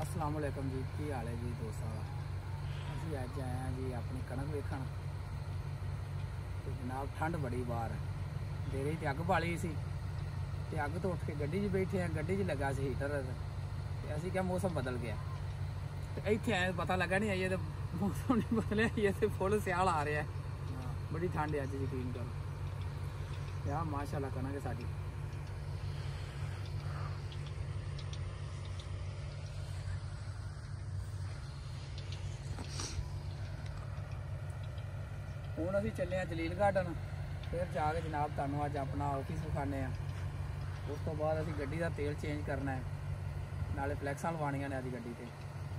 अस्सलाम वालेकुम जी, की हाल है जी दोस्तों। असी अज आए हैं जी अपनी कणक वेखण। तो जनाब ठंड बड़ी बाहर डेरे ते अग बाली सी ते अग तो उठ के गड्डी 'च बैठे हैं। गड्डी 'च लगा सी हीटर ते असी क्या मौसम बदल गया तो इत्थे आए पता लगा नहीं आइए तो मौसम नहीं बदलिया, ये तो फुल स्याल आ रहा है। बड़ी ठंड है अज, यकीन करो यार। माशाल्लाह कणक है साडी। ਹੁਣ ਅਸੀਂ ਚੱਲੇ ਆ ਜਲੀਲ गार्डन, फिर जाके जनाब ਤੁਹਾਨੂੰ ਅੱਜ अपना ऑफिस ਵਿਖਾਣੇ ਆ। उस तो बाद ਅਸੀਂ ਗੱਡੀ ਦਾ तेल चेंज करना है, नाले फ्लैक्सां लवाणियां ने ਅੱਜ ਗੱਡੀ ਤੇ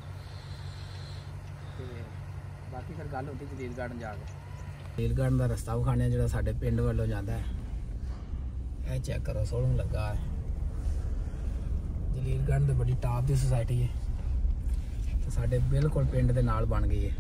बाकी फिर गल होती जलील गार्डन जाके। जलील गार्डन का रस्ता विखाने जो साढ़े पिंड वालों जाता है। यह चेक करो सोलूं लगा है। जलील गार्डन तो बड़ी टॉप की सोसाइटी है, तो साढ़े बिल्कुल पिंड के नाल बन गई है।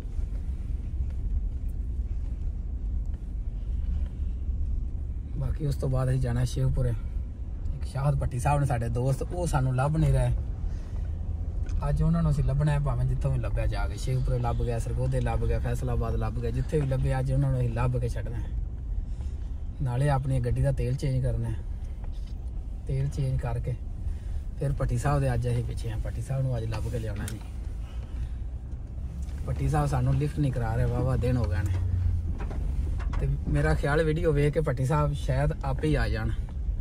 बाकी उस तो बाद असीं जाना शेखपुरे। एक शाहद भट्टी साहब ने साढ़े दोस्त वो सानू लभ नहीं रहे। अज उन्होंने असीं लभना है, भावें जितों भी लभ्या जाके। शेखपुरे लभ गया, सरगोधे लभ गया, फैसलाबाद लभ गया, जिथे भी लभे अज उन्होंने असीं लभ के छड्डना है। नाले अपनी गड्डी का तेल चेंज करना है। तेल चेंज करके फिर भट्टी साहब दे अज असीं पिछे हैं। भट्टी साहब नूं अज लभ के लियाउणा जी। भट्टी साहब सानू लिफ्ट नहीं करा रहे, वाह दिन हो गए ने। ते मेरा ख्याल वीडियो वेख के भट्टी साहब शायद आप ही आ जान।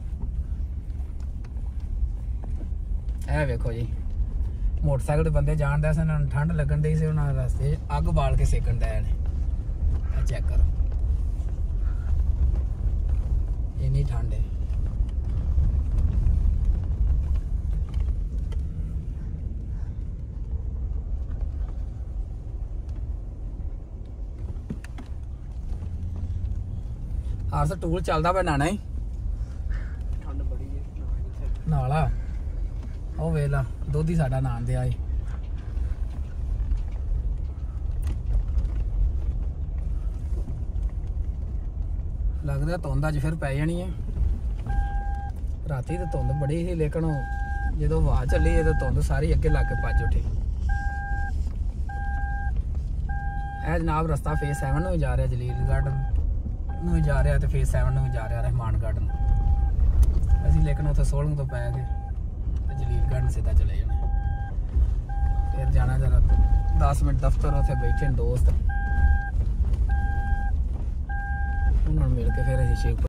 ऐ वेखो जी, मोटरसाइकिल ते बंदे जान दे सन, ठंड लगन दी सी, उन्हां रस्ते अग बाल के सेकन दे ने। चेक करो इन्नी ठंड है। हर टूल चलता पे नाना ही ठंड बड़ी है नाला। ओ वेला दोधी साडा नान दे आए। लगदा धुंद अज फिर पै जानी है। राती तो धुंद बड़ी ही, लेकिन जो हवा चली है तो धुंद सारी अगे लग के भज उठी। ए जनाब रस्ता फेज 7 में जा रहा, जलील गार्डन भी जा रहा तो फेज 7 में जा रहा रहमान गार्डन। असी लेकिन उसे 16 तो पै गए तो जलील गार्डन सीधा चले जाना। फिर जाना जरा 10 मिनट दफ्तर, उसे बैठे दोस्त, उन्होंने मिल के फिर असीं शेखपुरे